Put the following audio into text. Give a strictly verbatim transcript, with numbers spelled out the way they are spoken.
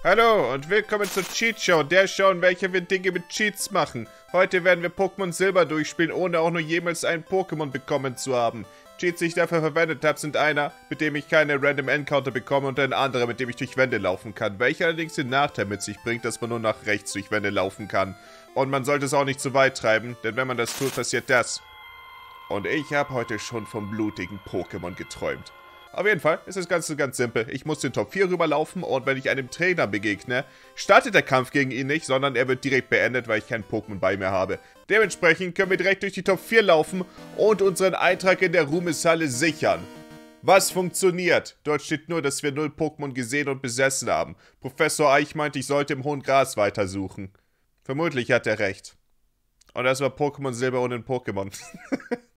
Hallo und willkommen zur Cheat Show, der Show, in welcher wir Dinge mit Cheats machen. Heute werden wir Pokémon Silber durchspielen, ohne auch nur jemals einen Pokémon bekommen zu haben. Cheats, die ich dafür verwendet habe, sind einer, mit dem ich keine Random Encounter bekomme und ein anderer, mit dem ich durch Wände laufen kann. Welcher allerdings den Nachteil mit sich bringt, dass man nur nach rechts durch Wände laufen kann. Und man sollte es auch nicht zu weit treiben, denn wenn man das tut, passiert das. Und ich habe heute schon vom blutigen Pokémon geträumt. Auf jeden Fall ist das Ganze ganz simpel. Ich muss den Top vier rüberlaufen und wenn ich einem Trainer begegne, startet der Kampf gegen ihn nicht, sondern er wird direkt beendet, weil ich kein Pokémon bei mir habe. Dementsprechend können wir direkt durch die Top vier laufen und unseren Eintrag in der Ruhmeshalle sichern. Was funktioniert? Dort steht nur, dass wir null Pokémon gesehen und besessen haben. Professor Eich meint, ich sollte im hohen Gras weitersuchen. Vermutlich hat er recht. Und das war Pokémon Silber ohne ein Pokémon.